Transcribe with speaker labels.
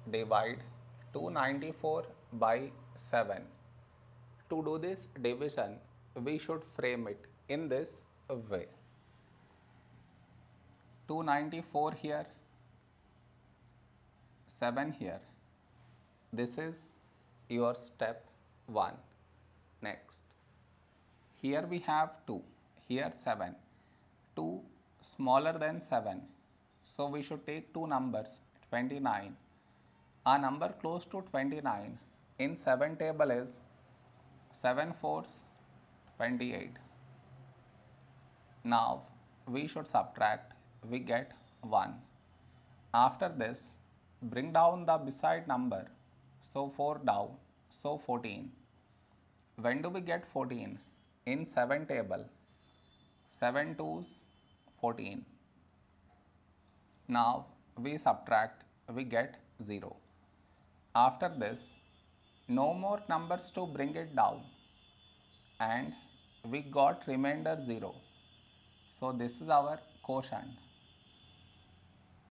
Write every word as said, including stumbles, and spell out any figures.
Speaker 1: divide two hundred ninety-four by seven. To do this division, we should frame it in this way. two hundred ninety-four here, seven here. This is your step one. Next, here we have two, here seven. two smaller than seven. So we should take two numbers, twenty-nine. A number close to twenty-nine in seven table is seven fours, twenty-eight. Now we should subtract, we get one. After this, bring down the beside number, so four down, so fourteen. When do we get fourteen? In seven table, seven twos, fourteen. Now we subtract, we get zero. After this, no more numbers to bring it down, and we got remainder zero. So this is our quotient.